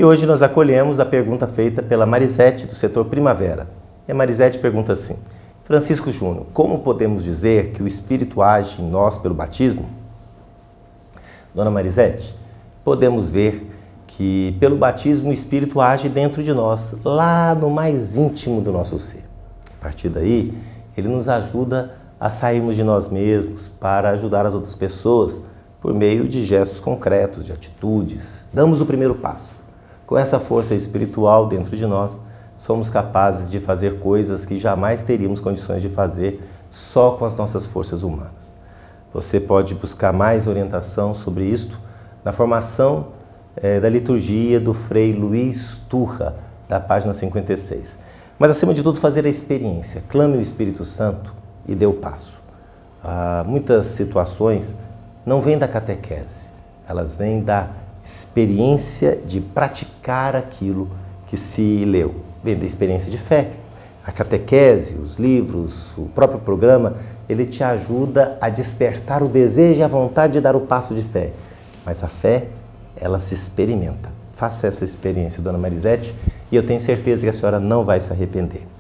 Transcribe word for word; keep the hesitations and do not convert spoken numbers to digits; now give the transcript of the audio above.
E hoje nós acolhemos a pergunta feita pela Marisete, do setor Primavera. E a Marisete pergunta assim: Francisco Júnior, como podemos dizer que o Espírito age em nós pelo batismo? Dona Marisete, podemos ver que pelo batismo o Espírito age dentro de nós, lá no mais íntimo do nosso ser. A partir daí, ele nos ajuda a sairmos de nós mesmos para ajudar as outras pessoas por meio de gestos concretos, de atitudes. Damos o primeiro passo. Com essa força espiritual dentro de nós, somos capazes de fazer coisas que jamais teríamos condições de fazer só com as nossas forças humanas. Você pode buscar mais orientação sobre isto na formação é, da liturgia do Frei Luiz Turra, da página cinquenta e seis. Mas, acima de tudo, fazer a experiência. Clame o Espírito Santo e dê o passo. Ah, muitas situações não vêm da catequese, elas vêm da experiência de praticar aquilo que se leu. Vem da experiência de fé. A catequese, os livros, o próprio programa, ele te ajuda a despertar o desejo e a vontade de dar o passo de fé. Mas a fé, ela se experimenta. Faça essa experiência, Dona Marisete, e eu tenho certeza que a senhora não vai se arrepender.